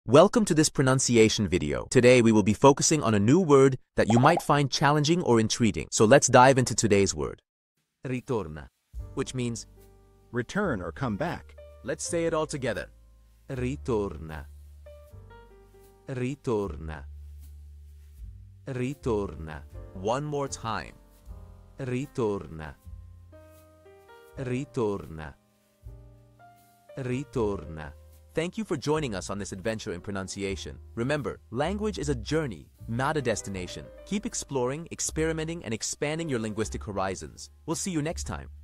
Welcome to this pronunciation video. Today we will be focusing on a new word that you might find challenging or intriguing. So let's dive into today's word. Ritorna, which means return or come back. let's say it all together. Ritorna. Ritorna. Ritorna. One more time. Ritorna. Ritorna. Ritorna. Thank you for joining us on this adventure in pronunciation. Remember, language is a journey, not a destination. Keep exploring, experimenting, and expanding your linguistic horizons. We'll see you next time.